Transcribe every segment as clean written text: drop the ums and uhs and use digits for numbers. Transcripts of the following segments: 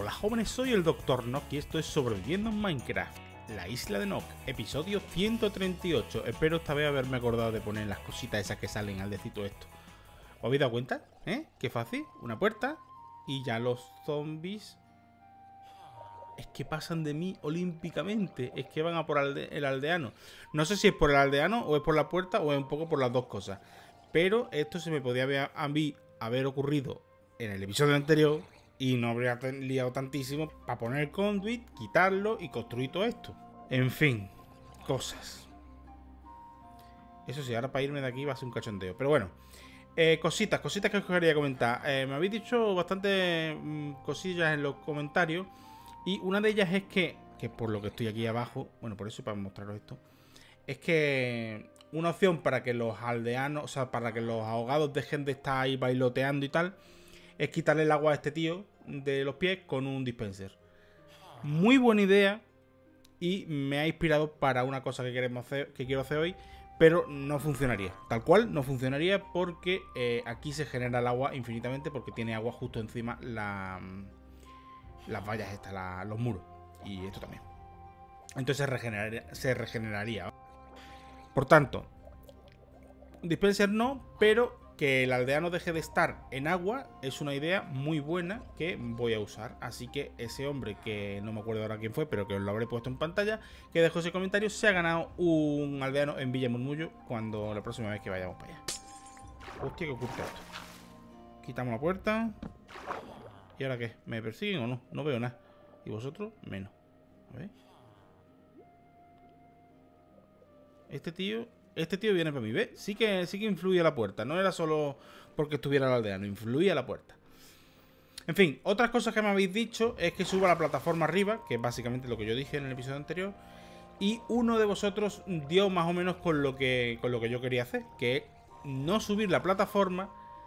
Hola jóvenes, soy el Dr. Nock y esto es Sobreviviendo en Minecraft, la isla de Nock, episodio 138. Espero esta vez haberme acordado de poner las cositas esas que salen al decito esto. ¿Os habéis dado cuenta? Qué fácil, una puerta y ya los zombies es que pasan de mí olímpicamente, es que van a por el aldeano. No sé si es por el aldeano o es por la puerta o es un poco por las dos cosas, pero esto se me podía haber ocurrido en el episodio anterior y no habría liado tantísimo para poner el conduit, quitarlo y construir todo esto. En fin, cosas. Eso sí, ahora para irme de aquí va a ser un cachondeo. Pero bueno, cositas que os quería comentar. Me habéis dicho bastantes cosillas en los comentarios. Y una de ellas es que por lo que estoy aquí abajo, bueno, por eso para mostraros esto, es que una opción para que los aldeanos, o sea, para que los ahogados dejen de estar ahí bailoteando y tal, es quitarle el agua a este tío de los pies con un dispenser. Muy buena idea y me ha inspirado para una cosa que quiero hacer hoy, pero no funcionaría. Tal cual no funcionaría porque aquí se genera el agua infinitamente porque tiene agua justo encima las vallas estas, los muros. Y esto también. Entonces se regeneraría. Por tanto, dispenser no, pero que el aldeano deje de estar en agua es una idea muy buena que voy a usar. Así que ese hombre, que no me acuerdo ahora quién fue, pero que os lo habré puesto en pantalla, que dejó ese comentario, se ha ganado un aldeano en Villa Murmullo cuando la próxima vez que vayamos para allá. Hostia, que oculta esto. Quitamos la puerta. ¿Y ahora qué? ¿Me persiguen o no? No veo nada. ¿Y vosotros? Menos. A ver. Este tío viene para mí, ¿ves? Sí que influye la puerta. No era solo porque estuviera el aldeano, influía la puerta. En fin, otras cosas que me habéis dicho es que suba la plataforma arriba, que es básicamente lo que yo dije en el episodio anterior. Y uno de vosotros dio más o menos con lo que yo quería hacer, que es no subir la plataforma,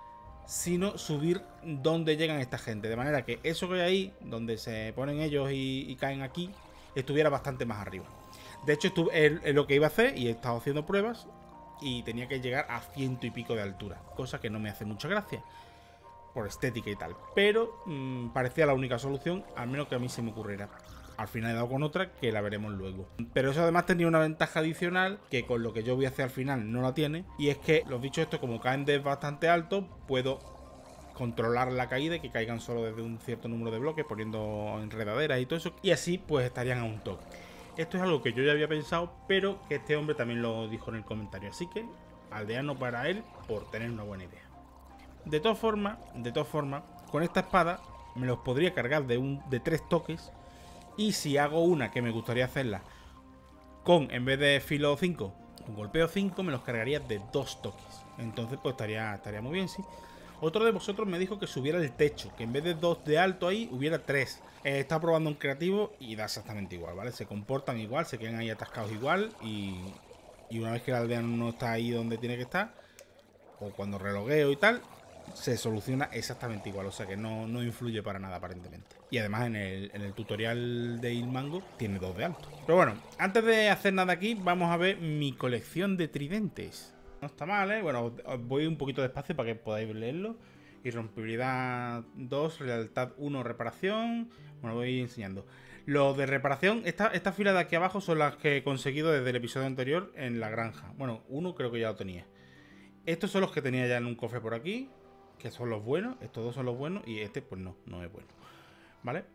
sino subir donde llegan esta gente. De manera que eso que hay ahí, donde se ponen ellos y caen aquí, estuviera bastante más arriba. De hecho, es lo que iba a hacer y he estado haciendo pruebas y tenía que llegar a 100 y pico de altura, cosa que no me hace mucha gracia por estética y tal, pero parecía la única solución, al menos que a mí se me ocurriera. Al final he dado con otra que la veremos luego. Pero eso además tenía una ventaja adicional que con lo que yo voy a hacer al final no la tiene, y es que los bichos estos, como caen desde bastante alto, puedo controlar la caída y que caigan solo desde un cierto número de bloques, poniendo enredaderas y todo eso, y así pues estarían a un toque. Esto es algo que yo ya había pensado, pero que este hombre también lo dijo en el comentario, así que aldeano para él por tener una buena idea. De todas formas, con esta espada me los podría cargar de 3 toques, y si hago una que me gustaría hacerla con, en vez de filo 5, con golpeo 5, me los cargaría de 2 toques. Entonces pues estaría muy bien, sí. Otro de vosotros me dijo que subiera el techo, que en vez de 2 de alto ahí, hubiera 3. Está probando un creativo y da exactamente igual, ¿vale? Se comportan igual, se quedan ahí atascados igual y una vez que el aldeano no está ahí donde tiene que estar, o cuando relogueo y tal, se soluciona exactamente igual, o sea que no influye para nada aparentemente. Y además en el tutorial de Ilmango tiene 2 de alto. Pero bueno, antes de hacer nada aquí, vamos a ver mi colección de tridentes. No está mal, ¿eh? Bueno, os voy un poquito despacio para que podáis leerlo. Irrompibilidad 2, lealtad 1, reparación. Bueno, voy enseñando. Lo de reparación, esta fila de aquí abajo son las que he conseguido desde el episodio anterior en la granja. Bueno, uno creo que ya lo tenía. Estos son los que tenía ya en un cofre por aquí, que son los buenos. Estos dos son los buenos y este pues no es bueno, ¿vale?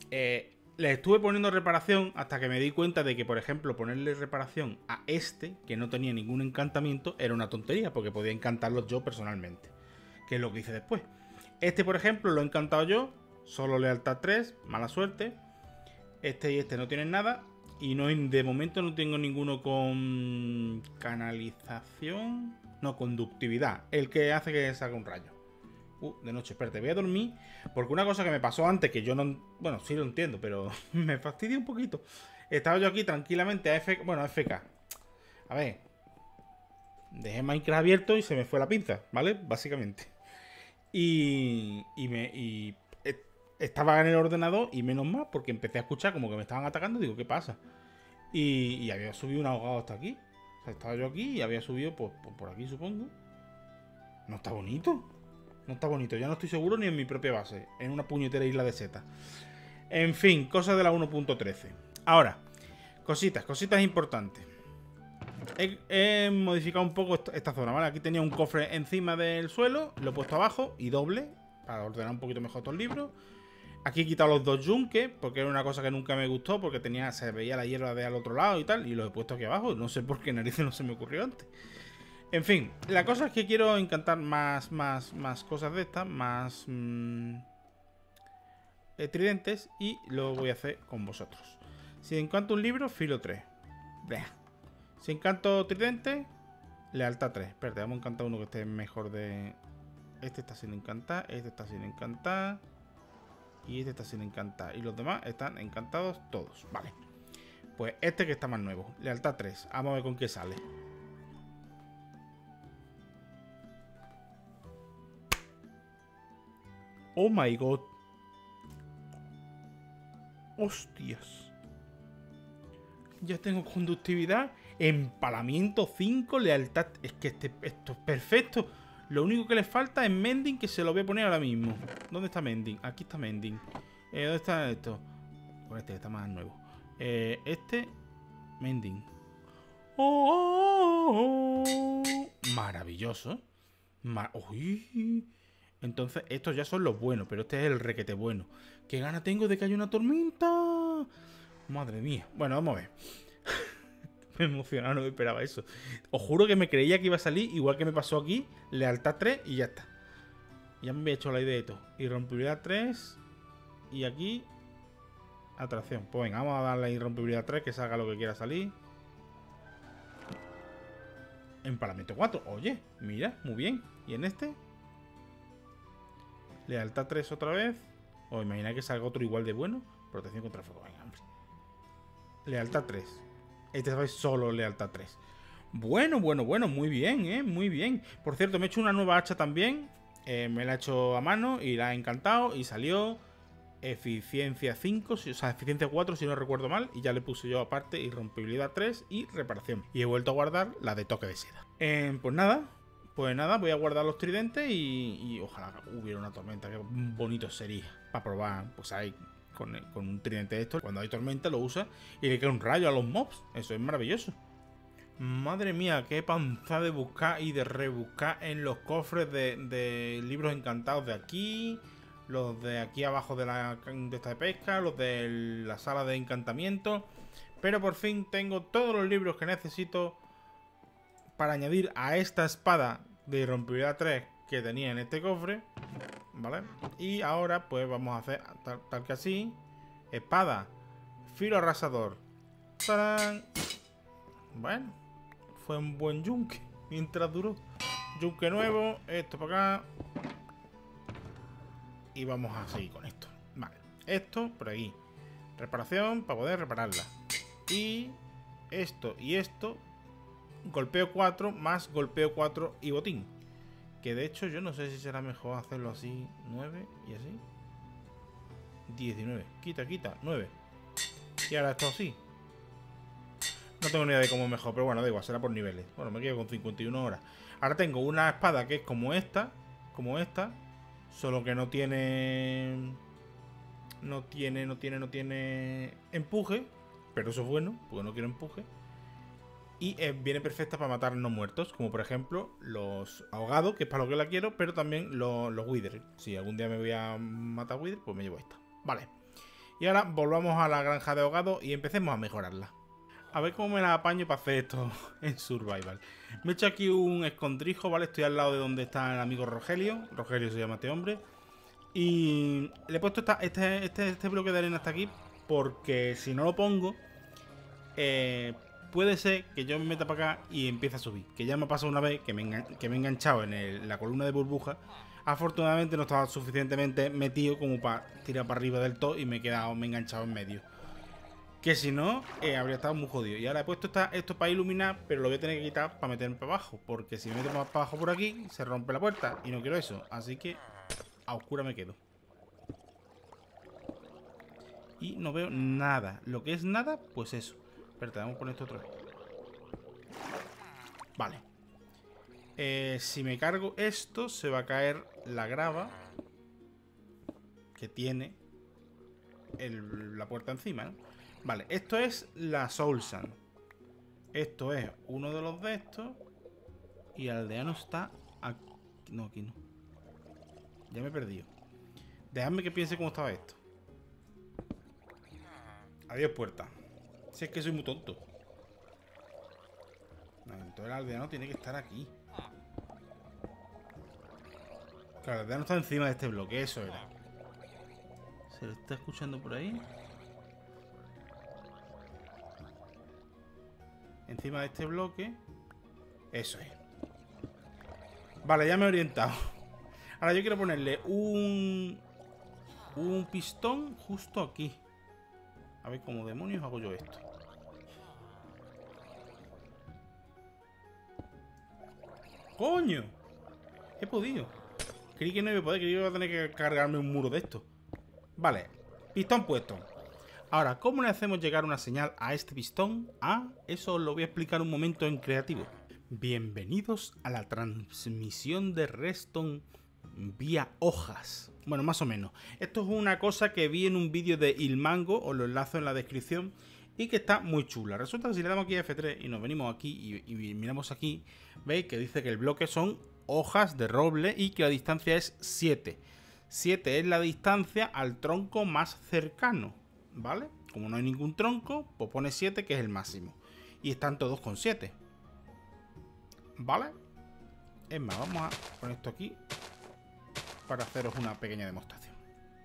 Les estuve poniendo reparación hasta que me di cuenta de que, por ejemplo, ponerle reparación a este, que no tenía ningún encantamiento, era una tontería, porque podía encantarlos yo personalmente, que es lo que hice después. Este, por ejemplo, lo he encantado yo, solo lealtad 3, mala suerte. Este y este no tienen nada, y de momento no tengo ninguno con canalización, no, conductividad, el que hace que salga un rayo. De noche, espérate, voy a dormir. Porque una cosa que me pasó antes, que yo no... Bueno, sí lo entiendo, pero me fastidia un poquito. Estaba yo aquí tranquilamente a AFK. Bueno, AFK. A ver. Dejé Minecraft abierto y se me fue la pinza, ¿vale? Básicamente. Estaba en el ordenador y menos mal, porque empecé a escuchar como que me estaban atacando. Digo, ¿qué pasa? Y había subido un ahogado hasta aquí. O sea, estaba yo aquí y había subido por aquí, supongo. No está bonito. No está bonito, ya no estoy seguro ni en mi propia base. En una puñetera isla de setas. En fin, cosas de la 1.13. Ahora, cositas importantes. He modificado un poco esta zona, ¿vale? Aquí tenía un cofre encima del suelo, lo he puesto abajo y doble, para ordenar un poquito mejor todos los libros. Aquí he quitado los dos yunques, porque era una cosa que nunca me gustó, porque se veía la hierba de al otro lado y tal, y los he puesto aquí abajo. No sé por qué narices no se me ocurrió antes. En fin, la cosa es que quiero encantar más cosas de estas, más tridentes, y lo voy a hacer con vosotros. Si encanto un libro, filo 3. Bleh. Si encanto tridente, lealtad 3. Espérate, vamos a encantar uno que esté mejor de... Este está sin encantar, este está sin encantar. Y este está sin encantar. Y los demás están encantados todos. Vale. Pues este que está más nuevo. Lealtad 3. Vamos a ver con qué sale. Oh my god. Hostias. Ya tengo conductividad. Empalamiento 5. Lealtad. Es que esto es perfecto. Lo único que le falta es Mending, que se lo voy a poner ahora mismo. ¿Dónde está Mending? Aquí está Mending. ¿Dónde está esto? Con este que está más nuevo. Mending. Maravilloso. Uy. Entonces, estos ya son los buenos, pero este es el requete bueno. ¿Qué gana tengo de que haya una tormenta? Madre mía. Bueno, vamos a ver. Me emocionaba, no me esperaba eso. Os juro que me creía que iba a salir, igual que me pasó aquí, lealtad 3 y ya está. Ya me había hecho la idea de todo. Irrompibilidad 3 y aquí atracción. Pues venga, vamos a darle a irrompibilidad 3, que salga lo que quiera salir. Empalamiento 4. Oye, mira, muy bien. ¿Y en este? Lealtad 3 otra vez. O imagina que salga otro igual de bueno. Protección contra fuego. Venga, hombre. Lealtad 3. Este es solo lealtad 3. Bueno, muy bien, muy bien. Por cierto, me he hecho una nueva hacha también. Me la he hecho a mano y la he encantado. Y salió eficiencia 5, o sea, eficiencia 4 si no recuerdo mal. Y ya le puse yo aparte irrompibilidad 3 y reparación. Y he vuelto a guardar la de toque de seda. Pues nada, voy a guardar los tridentes y ojalá hubiera una tormenta. Qué bonito sería para probar, pues ahí. Con un tridente de estos, cuando hay tormenta lo usa y le cae un rayo a los mobs. Eso es maravilloso. Madre mía, qué panza de buscar y de rebuscar en los cofres de libros encantados de aquí, los de aquí abajo de esta de pesca, los de la sala de encantamiento. Pero por fin tengo todos los libros que necesito para añadir a esta espada de irrompibilidad 3 que tenía en este cofre. ¿Vale? Y ahora pues vamos a hacer tal que así. Espada. Filo arrasador. ¡Tarán! Bueno, fue un buen yunque mientras duró. Yunque nuevo. Esto para acá. Y vamos a seguir con esto. Vale. Esto por aquí. Reparación para poder repararla. Y esto y esto. Golpeo 4 más golpeo 4 y botín. Que de hecho yo no sé si será mejor hacerlo así. 9 y así. 19. Quita. 9. Y ahora esto así. No tengo ni idea de cómo es mejor, pero bueno, da igual, será por niveles. Bueno, me quedo con 51 horas. Ahora tengo una espada que es como esta. Como esta. Solo que no tiene... No tiene empuje. Pero eso es bueno, porque no quiero empuje. Y viene perfecta para matar no muertos, como por ejemplo los ahogados, que es para lo que la quiero, pero también los Wither. Si algún día me voy a matar Wither, pues me llevo esta. Vale. Y ahora volvamos a la granja de ahogados y empecemos a mejorarla. A ver cómo me la apaño para hacer esto en Survival. Me he hecho aquí un escondrijo, ¿vale? Estoy al lado de donde está el amigo Rogelio. Rogelio se llama este hombre. Y le he puesto este bloque de arena hasta aquí porque si no lo pongo... puede ser que yo me meta para acá y empiece a subir. Que ya me ha pasado una vez que me he enganchado en la columna de burbuja. Afortunadamente no estaba suficientemente metido como para tirar para arriba del todo y me he enganchado en medio. Que si no, habría estado muy jodido. Y ahora he puesto esto para iluminar, pero lo voy a tener que quitar para meterme para abajo. Porque si me meto más para abajo por aquí, se rompe la puerta. Y no quiero eso. Así que a oscura me quedo. Y no veo nada. Lo que es nada, pues eso. Espérate, vamos a poner esto otra vez. Vale. Si me cargo esto, se va a caer la grava que tiene. la puerta encima, ¿no? Vale, esto es la Soul Sand. Esto es uno de los de estos. Y el aldeano está aquí. No, aquí no. Ya me he perdido. Dejadme que piense cómo estaba esto. Adiós, puerta. Si es que soy muy tonto. No, entonces el aldeano tiene que estar aquí. Claro, el aldeano está encima de este bloque. Eso era. ¿Se lo está escuchando por ahí? Encima de este bloque. Eso es. Vale, ya me he orientado. Ahora yo quiero ponerle un pistón justo aquí. A ver cómo demonios hago yo esto. ¡Coño! He podido. Creí que no iba a poder, creí que iba a tener que cargarme un muro de esto. Vale, pistón puesto. Ahora, ¿cómo le hacemos llegar una señal a este pistón? Eso os lo voy a explicar un momento en creativo. Bienvenidos a la transmisión de Redstone vía hojas. Bueno, más o menos. Esto es una cosa que vi en un vídeo de Ilmango, os lo enlazo en la descripción, y que está muy chula. Resulta que si le damos aquí a F3 y nos venimos aquí y miramos aquí, veis que dice que el bloque son hojas de roble y que la distancia es 7. 7 es la distancia al tronco más cercano, ¿vale? Como no hay ningún tronco, pues pone 7, que es el máximo. Y están todos con 7. ¿Vale? Es más, vamos a poner esto aquí para haceros una pequeña demostración.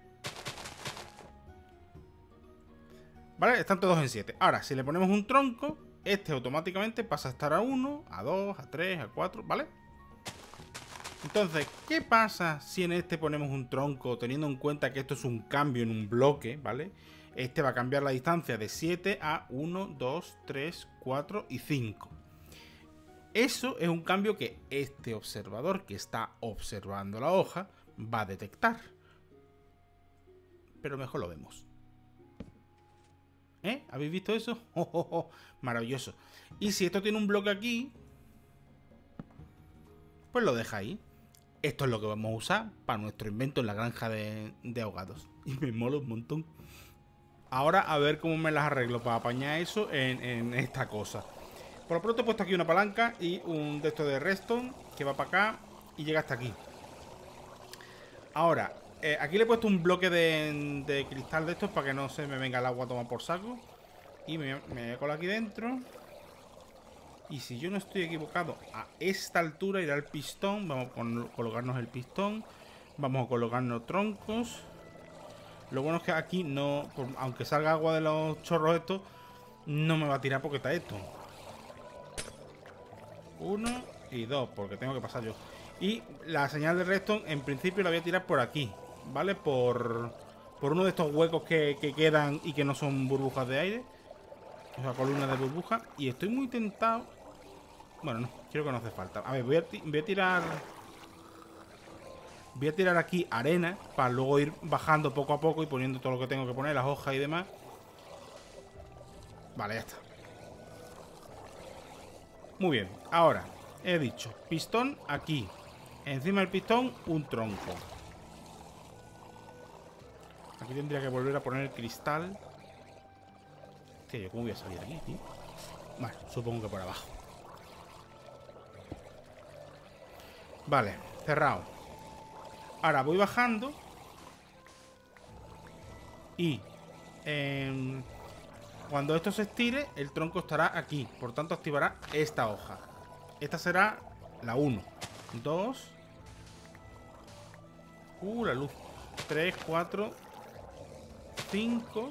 ¿Vale? Están todos en 7. Ahora, si le ponemos un tronco, este automáticamente pasa a estar a 1, a 2, a 3, a 4, ¿vale? Entonces, ¿qué pasa si en este ponemos un tronco, teniendo en cuenta que esto es un cambio en un bloque, ¿vale? Este va a cambiar la distancia de 7 a 1, 2, 3, 4 y 5. Eso es un cambio que este observador que está observando la hoja va a detectar. Pero mejor lo vemos. ¿Habéis visto eso? ¡Oh, oh, oh! Maravilloso. Y si esto tiene un bloque aquí, pues lo deja ahí. Esto es lo que vamos a usar para nuestro invento en la granja de ahogados. Y me mola un montón. Ahora a ver cómo me las arreglo para apañar eso en esta cosa. Por lo pronto he puesto aquí una palanca y un de estos de redstone que va para acá y llega hasta aquí. Ahora, aquí le he puesto un bloque de cristal de estos para que no se me venga el agua a tomar por saco. Y me voy a colar aquí dentro. Y si yo no estoy equivocado, a esta altura irá el pistón. Vamos a colocarnos el pistón. Vamos a colocarnos troncos. Lo bueno es que aquí no, aunque salga agua de los chorros estos, no me va a tirar porque está esto. 1 y 2, porque tengo que pasar yo. Y la señal de redstone en principio la voy a tirar por aquí, ¿vale? Por uno de estos huecos que quedan y que no son burbujas de aire. O sea, columnas de burbuja. Y estoy muy tentado. Bueno, no, creo que no hace falta. A ver, voy a tirar... Voy a tirar aquí arena para luego ir bajando poco a poco y poniendo todo lo que tengo que poner, las hojas y demás. Vale, ya está. Muy bien, ahora he dicho pistón aquí. Encima del pistón un tronco. Aquí tendría que volver a poner el cristal. Tío, ¿yo cómo voy a salir aquí, tío? Vale, supongo que por abajo. Vale, cerrado. Ahora voy bajando. Y cuando esto se estire, el tronco estará aquí. Por tanto, activará esta hoja. Esta será la 1, 2. La luz. 3, 4, 5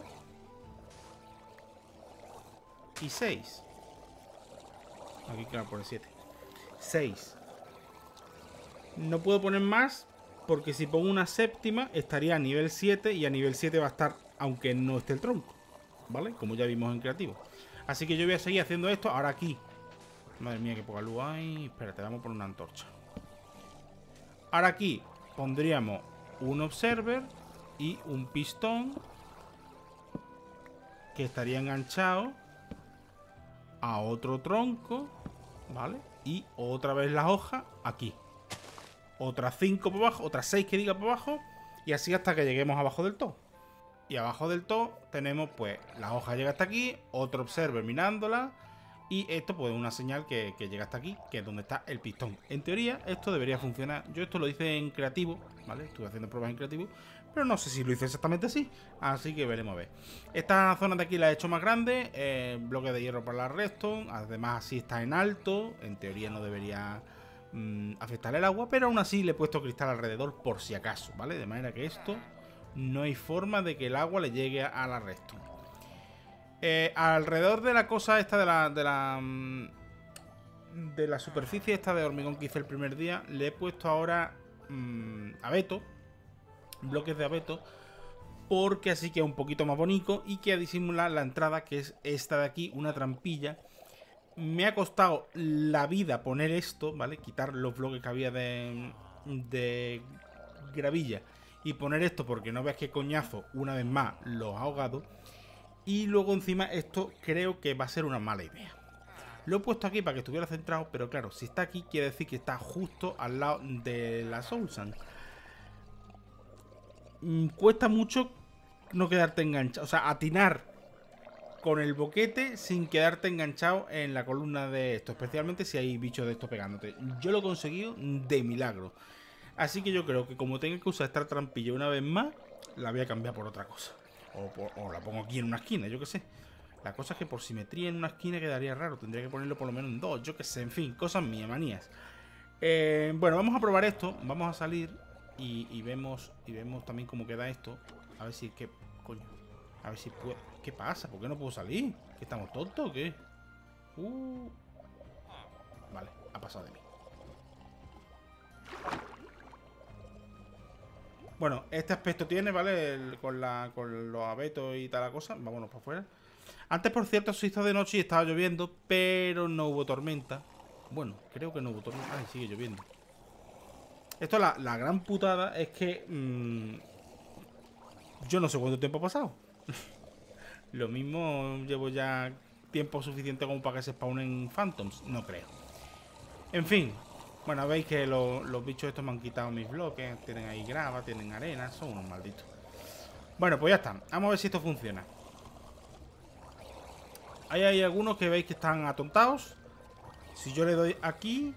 y 6. Aquí claro, por el 7. 6. No puedo poner más porque si pongo una séptima estaría a nivel 7 y a nivel 7 va a estar aunque no esté el tronco, ¿vale? Como ya vimos en creativo. Así que yo voy a seguir haciendo esto. Ahora aquí. Madre mía, que poca luz hay. Espérate, vamos a poner una antorcha. Ahora aquí pondríamos un observer y un pistón que estaría enganchado a otro tronco, ¿vale? Y otra vez las hojas aquí. Otras 5 por abajo, otras 6 que diga por abajo. Y así hasta que lleguemos abajo del todo. Y abajo del todo tenemos, pues, la hoja llega hasta aquí, otro observer mirándola. Y esto, pues, una señal que llega hasta aquí, que es donde está el pistón. En teoría, esto debería funcionar. Yo esto lo hice en creativo, ¿vale? Estuve haciendo pruebas en creativo, pero no sé si lo hice exactamente así. Así que veremos a ver. Esta zona de aquí la he hecho más grande. Bloque de hierro para la redstone. Además, así está en alto. En teoría no debería afectar el agua, pero aún así le he puesto cristal alrededor por si acaso, ¿vale? De manera que esto no hay forma de que el agua le llegue a la redstone. Alrededor de la cosa esta de la superficie esta de hormigón que hice el primer día, le he puesto ahora abeto, bloques de abeto, porque así queda un poquito más bonito y queda disimular la entrada, que es esta de aquí, una trampilla. Me ha costado la vida poner esto, ¿vale? Quitar los bloques que había de gravilla y poner esto, porque no veas qué coñazo, una vez más, los ha ahogado. Y luego encima esto creo que va a ser una mala idea. Lo he puesto aquí para que estuviera centrado, pero claro, si está aquí quiere decir que está justo al lado de la Soul Sand. Cuesta mucho no quedarte enganchado, o sea, atinar con el boquete sin quedarte enganchado en la columna de esto, especialmente si hay bichos de esto pegándote. Yo lo he conseguido de milagro. Así que yo creo que como tenga que usar esta trampilla una vez más, la voy a cambiar por otra cosa. O la pongo aquí en una esquina, yo qué sé. La cosa es que por simetría en una esquina quedaría raro. Tendría que ponerlo por lo menos en dos, yo qué sé. En fin, cosas mías, manías. Bueno, vamos a probar esto. Vamos a salir y vemos también cómo queda esto. A ver si... ¿Qué coño? A ver si puedo... ¿Qué pasa? ¿Por qué no puedo salir? ¿Que estamos tontos o qué? Vale, ha pasado de mí. Bueno, este aspecto tiene, ¿vale? Con los abetos y tal la cosa. Vámonos para afuera. Antes, por cierto, se hizo de noche y estaba lloviendo, pero no hubo tormenta. Bueno, creo que no hubo tormenta. Ay, sigue lloviendo. Esto, la gran putada es que... yo no sé cuánto tiempo ha pasado. Lo mismo llevo ya tiempo suficiente como para que se spawnen Phantoms. No creo. En fin. Bueno, veis que los bichos estos me han quitado mis bloques. Tienen ahí grava, tienen arena. Son unos malditos. Bueno, pues ya está. Vamos a ver si esto funciona. Ahí hay algunos que veis que están atontados. Si yo le doy aquí...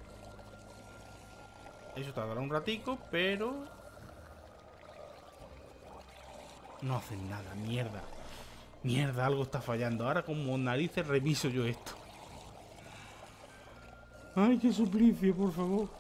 Eso tardará un ratico, pero... no hacen nada, mierda. Mierda, algo está fallando. Ahora como narices reviso yo esto. Ay, qué suplicio, por favor.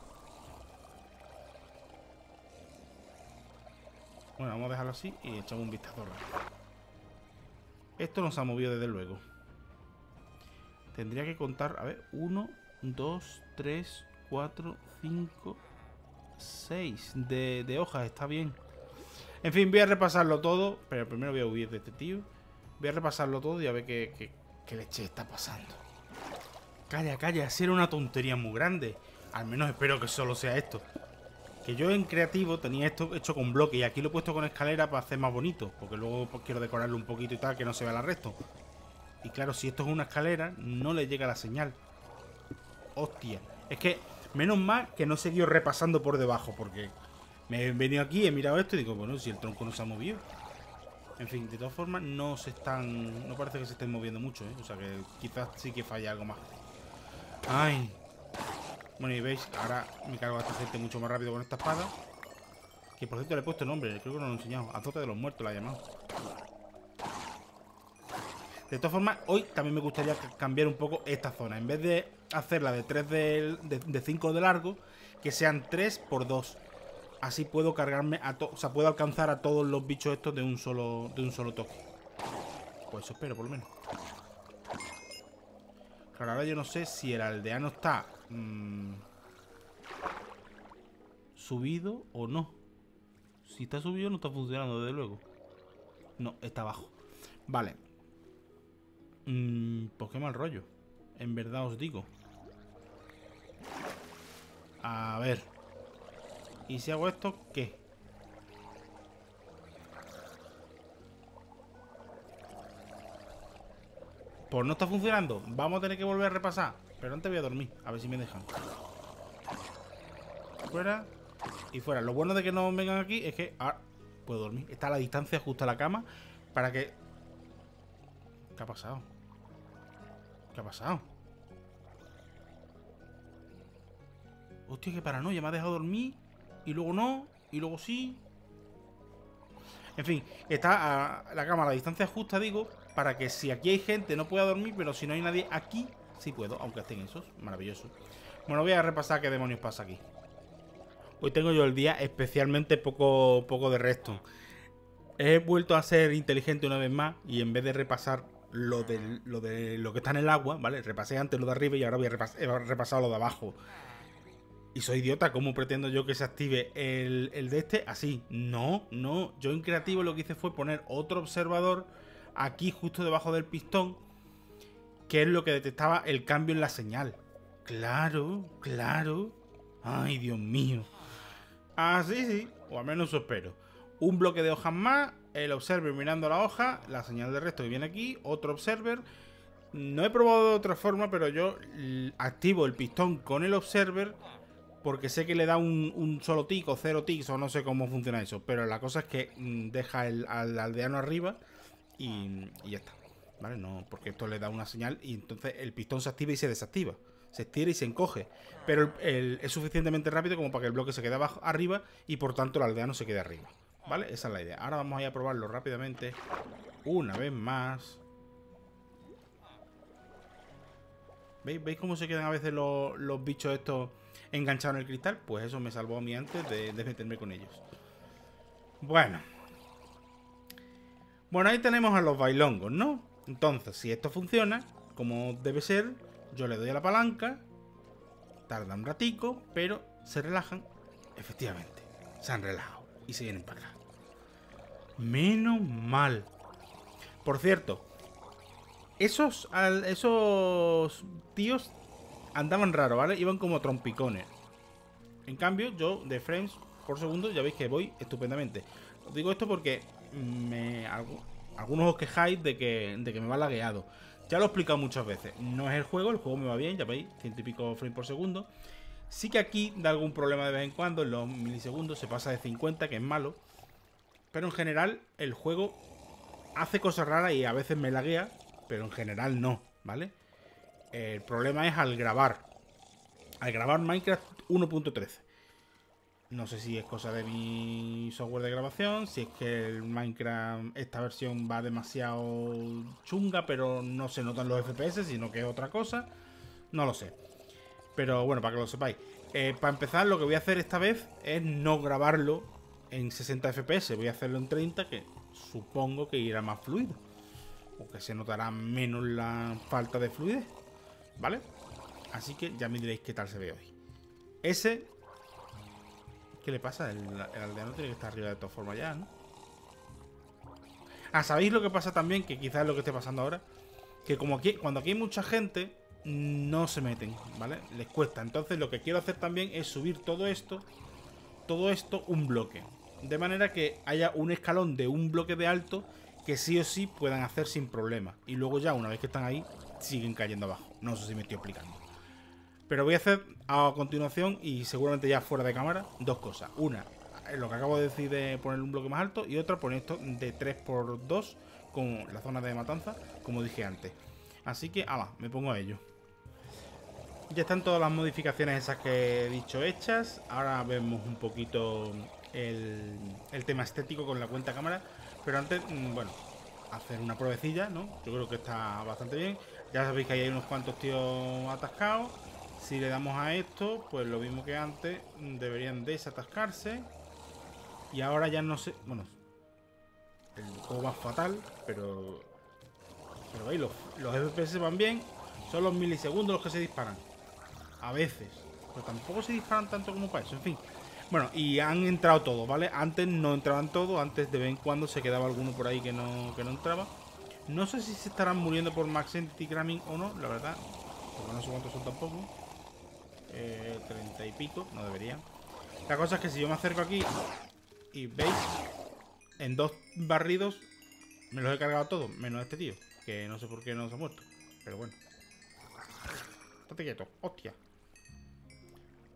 Bueno, vamos a dejarlo así y echamos un vistazo rápido. Esto no se ha movido desde luego. Tendría que contar, a ver, 1, 2, 3, 4, 5, 6 de hojas, está bien. En fin, voy a repasarlo todo, pero primero voy a huir de este tío. Voy a repasarlo todo y a ver qué leche está pasando. Calla, calla, si era una tontería muy grande. Al menos espero que solo sea esto. Que yo en creativo tenía esto hecho con bloque y aquí lo he puesto con escalera para hacer más bonito. Porque luego pues, quiero decorarlo un poquito y tal, que no se vea el resto. Y claro, si esto es una escalera, no le llega la señal. Hostia. Es que, menos mal que no he seguido repasando por debajo, porque me he venido aquí, he mirado esto y digo, bueno, si el tronco no se ha movido. En fin, de todas formas, no parece que se estén moviendo mucho, ¿eh? O sea que quizás sí que falla algo más. Ay. Bueno, y veis, ahora me cargo a esta gente mucho más rápido con esta espada. Que por cierto le he puesto nombre, creo que no lo he enseñado. Azote de los muertos la he llamado. De todas formas, hoy también me gustaría cambiar un poco esta zona. En vez de hacerla de 3 de 5 de largo, que sean 3 por 2. Así puedo cargarme a o sea, puedo alcanzar a todos los bichos estos de un solo toque. Pues eso espero, por lo menos. Claro, ahora yo no sé si el aldeano está subido o no. Si está subido no está funcionando, desde luego. No, está abajo. Vale. Pues qué mal rollo. En verdad os digo. A ver. ¿Y si hago esto, qué? Pues no está funcionando. Vamos a tener que volver a repasar. Pero antes voy a dormir. A ver si me dejan. Fuera. Y fuera. Lo bueno de que no vengan aquí es que... ahora puedo dormir. Está a la distancia justo a la cama. Para que... ¿Qué ha pasado? ¿Qué ha pasado? Hostia, qué paranoia. Me ha dejado dormir. Y luego no. Y luego sí. En fin, está a la cama a la distancia justa, digo, para que si aquí hay gente no pueda dormir, pero si no hay nadie aquí, sí puedo, aunque estén esos. Maravilloso. Bueno, voy a repasar qué demonios pasa aquí. Hoy tengo yo el día especialmente poco de resto. He vuelto a ser inteligente una vez más y en vez de repasar lo que está en el agua, ¿vale? Repasé antes lo de arriba y ahora he repasado lo de abajo. Y soy idiota, ¿cómo pretendo yo que se active el de este? Así, no. Yo en creativo lo que hice fue poner otro observador aquí justo debajo del pistón, que es lo que detectaba el cambio en la señal. Claro. Ay, Dios mío. Sí, o al menos eso espero. Un bloque de hojas más, el observer mirando la hoja, la señal de resto que viene aquí, otro observer. No he probado de otra forma, pero yo activo el pistón con el observer porque sé que le da un solo tick o 0 ticks o no sé cómo funciona eso. Pero la cosa es que deja al aldeano arriba y ya está. ¿Vale? No, porque esto le da una señal y entonces el pistón se activa y se desactiva. Se estira y se encoge. Pero es suficientemente rápido como para que el bloque se quede abajo, arriba y por tanto el aldeano se quede arriba. ¿Vale? Esa es la idea. Ahora vamos a ir a probarlo rápidamente. Una vez más. ¿Veis cómo se quedan a veces los bichos estos enganchados en el cristal? Pues eso me salvó a mí antes de meterme con ellos. Bueno, ahí tenemos a los bailongos, ¿no? Entonces, si esto funciona, como debe ser, yo le doy a la palanca, tarda un ratico, pero se relajan. Efectivamente, se han relajado y se vienen para acá. Menos mal. Por cierto, esos tíos andaban raro, ¿vale? Iban como trompicones. En cambio, yo de frames por segundo ya veis que voy estupendamente. Os digo esto porque algunos os quejáis de que me va lagueado. Ya lo he explicado muchas veces. No es el juego me va bien, ya veis, 100 y pico frames por segundo. Sí que aquí da algún problema de vez en cuando, en los milisegundos se pasa de 50, que es malo. Pero en general el juego hace cosas raras y a veces me laguea, pero en general no, ¿vale? El problema es al grabar. Al grabar Minecraft 1.13. No sé si es cosa de mi software de grabación, si es que el Minecraft, esta versión va demasiado chunga, pero no se notan los FPS, sino que es otra cosa. No lo sé. Pero bueno, para que lo sepáis. Para empezar, lo que voy a hacer esta vez es no grabarlo en 60 FPS. Voy a hacerlo en 30, que supongo que irá más fluido. O que se notará menos la falta de fluidez. ¿Vale? Así que ya me diréis qué tal se ve hoy. ¿Qué le pasa? El aldeano tiene que estar arriba de todas formas ya, ¿no? ¿Sabéis lo que pasa también? Que quizás es lo que esté pasando ahora. Que como aquí, cuando aquí hay mucha gente, no se meten, ¿vale? Les cuesta. Entonces lo que quiero hacer también es subir todo esto un bloque. De manera que haya un escalón de un bloque de alto que sí o sí puedan hacer sin problema. Y luego ya, una vez que están ahí, siguen cayendo abajo. No sé si me estoy explicando. Pero voy a hacer a continuación, y seguramente ya fuera de cámara, dos cosas. Una, lo que acabo de decir de poner un bloque más alto, y otra, poner esto de 3×2 con la zona de matanza, como dije antes. Así que, me pongo a ello. Ya están todas las modificaciones esas que he dicho hechas. Ahora vemos un poquito el tema estético con la cuenta cámara. Pero antes, bueno, hacer una pruebecilla, ¿no? Yo creo que está bastante bien. Ya sabéis que hay unos cuantos tíos atascados. Si le damos a esto, pues lo mismo que antes, deberían desatascarse. Y ahora ya no sé... Bueno, el juego va fatal, pero veis, los FPS van bien. Son los milisegundos los que se disparan. A veces. Pero tampoco se disparan tanto como para eso, en fin. Bueno, y han entrado todos, ¿vale? Antes no entraban todos, antes de vez en cuando se quedaba alguno por ahí que no entraba. No sé si se estarán muriendo por Max Entity Cramming o no, la verdad. Porque no sé cuántos son tampoco. 30 y pico, no deberían. La cosa es que si yo me acerco aquí y veis, en 2 barridos me los he cargado todos, menos este tío, que no sé por qué no se ha muerto. Pero bueno. Estate quieto, hostia.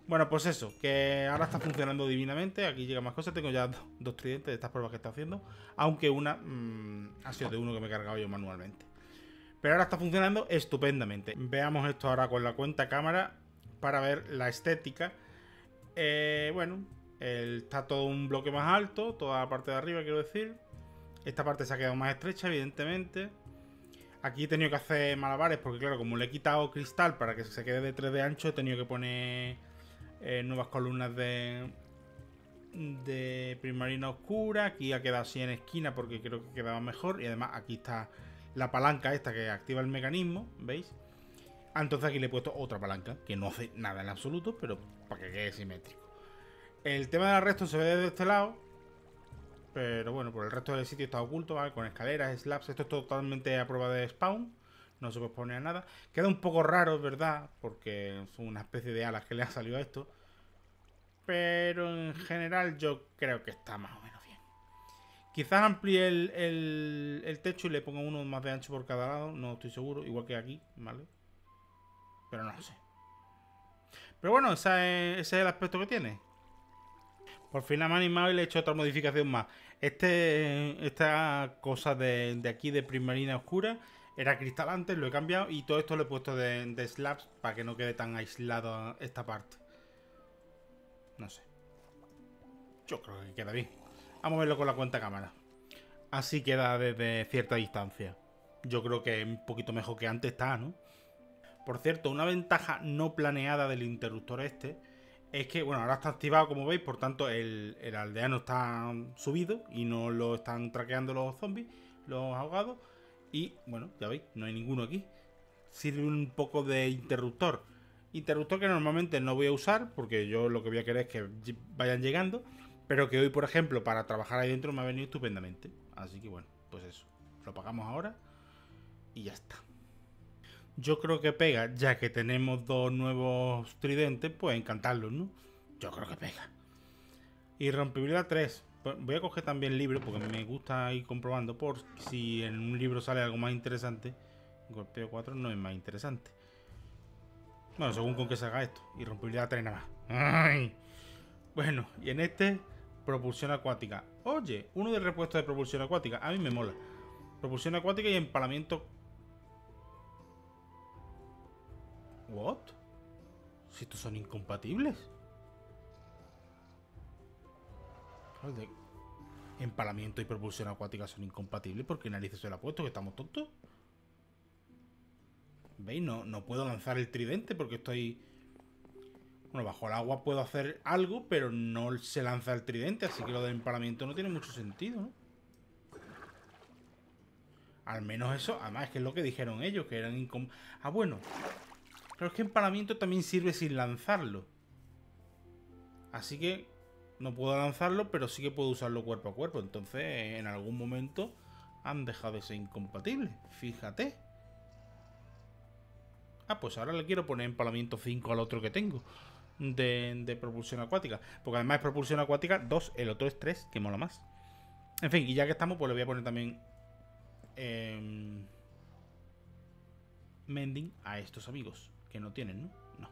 Bueno, pues eso, que ahora está funcionando divinamente. Aquí llega más cosas. Tengo ya dos tridentes de estas pruebas que está haciendo. Aunque una ha sido de uno que me he cargado yo manualmente. Pero ahora está funcionando estupendamente. Veamos esto ahora con la cuenta cámara para ver la estética. Bueno, está todo un bloque más alto, toda la parte de arriba, quiero decir. Esta parte se ha quedado más estrecha, evidentemente. Aquí he tenido que hacer malabares porque, claro, como le he quitado cristal para que se quede de 3 de ancho, he tenido que poner nuevas columnas de Primarina oscura. Aquí ha quedado así en esquina porque creo que quedaba mejor. Y además aquí está la palanca esta que activa el mecanismo, ¿veis? Entonces aquí le he puesto otra palanca que no hace nada en absoluto, pero para que quede simétrico. El tema del resto se ve desde este lado, pero bueno, por el resto del sitio está oculto, ¿vale? Con escaleras, slabs. Esto es totalmente a prueba de spawn. No se puede poner nada. Queda un poco raro, es verdad, porque son una especie de alas que le ha salido a esto. Pero en general yo creo que está más o menos bien. Quizás amplíe el techo y le ponga uno más de ancho por cada lado. No estoy seguro, igual que aquí, ¿vale? Pero no sé. Pero bueno, ese es el aspecto que tiene. Por fin la me ha animado y le he hecho otra modificación más. Esta cosa de aquí de Primarina oscura era cristal antes, lo he cambiado y todo esto lo he puesto de slabs para que no quede tan aislado esta parte. No sé. Yo creo que queda bien. Vamos a verlo con la cuenta cámara. Así queda desde cierta distancia. Yo creo que un poquito mejor que antes está, ¿no? Por cierto, una ventaja no planeada del interruptor este es que, bueno, ahora está activado, como veis, por tanto el aldeano está subido y no lo están traqueando los zombies, los ahogados. Y, bueno, ya veis, no hay ninguno aquí. Sirve un poco de interruptor. Interruptor que normalmente no voy a usar porque yo lo que voy a querer es que vayan llegando. Pero que hoy, por ejemplo, para trabajar ahí dentro me ha venido estupendamente. Así que, bueno, pues eso. Lo apagamos ahora y ya está. Yo creo que pega, ya que tenemos dos nuevos tridentes, pues encantarlos, ¿no? Yo creo que pega. Irrompibilidad 3. Voy a coger también libro porque me gusta ir comprobando por si en un libro sale algo más interesante. Golpeo 4 no es más interesante. Bueno, según con que se haga esto. Irrompibilidad 3 nada más. ¡Ay! Bueno, y en este, propulsión acuática. Oye, uno de repuestos de propulsión acuática. A mí me mola. Propulsión acuática y empalamiento. ¿What? Si estos son incompatibles. Joder. Empalamiento y propulsión acuática son incompatibles. ¿Por qué narices se lo ha puesto? ¿Que estamos tontos? ¿Veis? No puedo lanzar el tridente porque estoy... Bueno, bajo el agua puedo hacer algo, pero no se lanza el tridente. Así que lo del empalamiento no tiene mucho sentido, ¿no? Al menos eso. Además, es que es lo que dijeron ellos, que eran Ah, bueno. Pero es que empalamiento también sirve sin lanzarlo. Así que no puedo lanzarlo, pero sí que puedo usarlo cuerpo a cuerpo. Entonces, en algún momento han dejado de ser incompatibles. Fíjate. Ah, pues ahora le quiero poner empalamiento 5 al otro que tengo. De propulsión acuática. Porque además es propulsión acuática 2, el otro es 3, que mola más. En fin, y ya que estamos, pues le voy a poner también mending a estos amigos. Que no tienen, ¿no? No.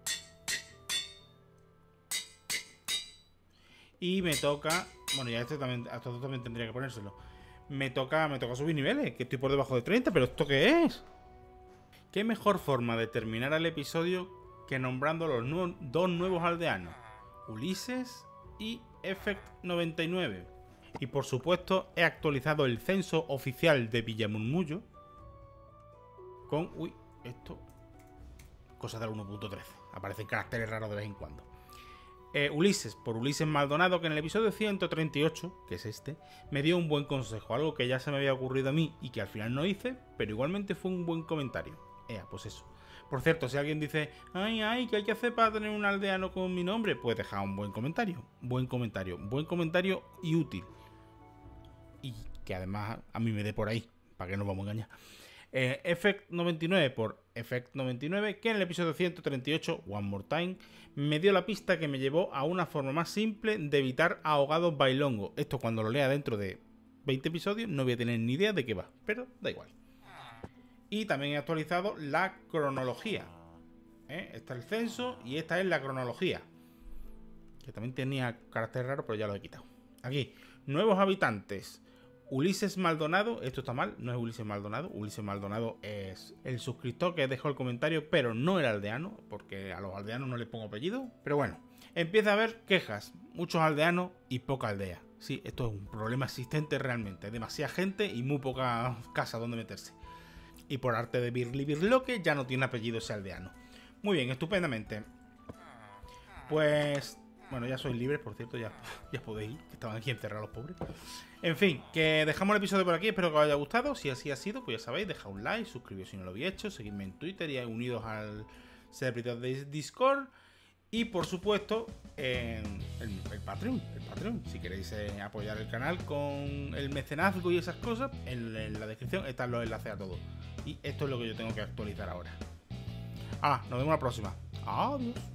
Y me toca... Bueno, ya a estos también tendría que ponérselo. Me toca subir niveles, que estoy por debajo de 30, pero ¿esto qué es? ¿Qué mejor forma de terminar el episodio que nombrando los dos nuevos aldeanos? Ulises y Effect 99. Y por supuesto he actualizado el censo oficial de Villamurmullo con... Uy, esto... Cosas del 1.13. Aparecen caracteres raros de vez en cuando. Ulises, por Ulises Maldonado, que en el episodio 138, que es este, me dio un buen consejo, algo que ya se me había ocurrido a mí y que al final no hice, pero igualmente fue un buen comentario. Pues eso. Por cierto, si alguien dice, ay, ¿qué hay que hacer para tener un aldeano con mi nombre? Pues deja un buen comentario. Buen comentario y útil. Y que además a mí me dé por ahí, para que no vamos a engañar. Effect 99 por Effect 99, que en el episodio 138, One More Time, me dio la pista que me llevó a una forma más simple de evitar ahogados bailongos. Esto cuando lo lea dentro de 20 episodios no voy a tener ni idea de qué va, pero da igual. Y también he actualizado la cronología. Este es el censo y esta es la cronología. Que también tenía carácter raro, pero ya lo he quitado. Aquí, nuevos habitantes. Ulises Maldonado, esto está mal, no es Ulises Maldonado. Ulises Maldonado es el suscriptor que dejó el comentario, pero no el aldeano, porque a los aldeanos no les pongo apellido. Pero bueno, empieza a haber quejas, muchos aldeanos y poca aldea. Sí, esto es un problema existente realmente, demasiada gente y muy poca casa donde meterse. Y por arte de Birli Birloque ya no tiene apellido ese aldeano. Muy bien, estupendamente. Pues... bueno, ya sois libres, por cierto, ya podéis ir, que estaban aquí encerrados los pobres. En fin, que dejamos el episodio por aquí, espero que os haya gustado. Si así ha sido, pues ya sabéis, dejad un like, suscribiros si no lo habéis hecho, seguidme en Twitter y unidos al servidor de Discord. Y por supuesto, el Patreon. Si queréis apoyar el canal con el mecenazgo y esas cosas, en la descripción están los enlaces a todo. Y esto es lo que yo tengo que actualizar ahora. Nos vemos la próxima. Adiós.